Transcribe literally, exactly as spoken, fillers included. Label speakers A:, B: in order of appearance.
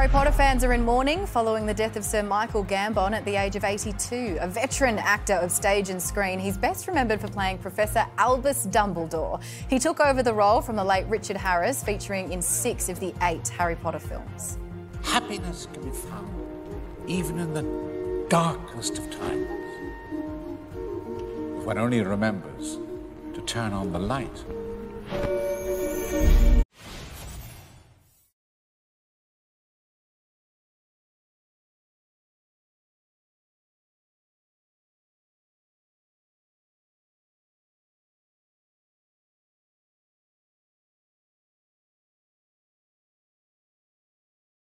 A: Harry Potter fans are in mourning following the death of Sir Michael Gambon at the age of eighty-two. A veteran actor of stage and screen, he's best remembered for playing Professor Albus Dumbledore. He took over the role from the late Richard Harris, featuring in six of the eight Harry Potter films.
B: Happiness can be found even in the darkest of times, if one only remembers to turn on the light.